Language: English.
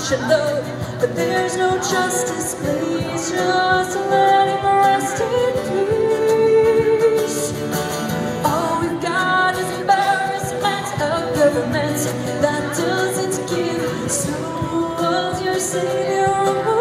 should know. But there's no justice, please just let him rest in peace. All we've got is embarrassment of government that doesn't give. So was your savior.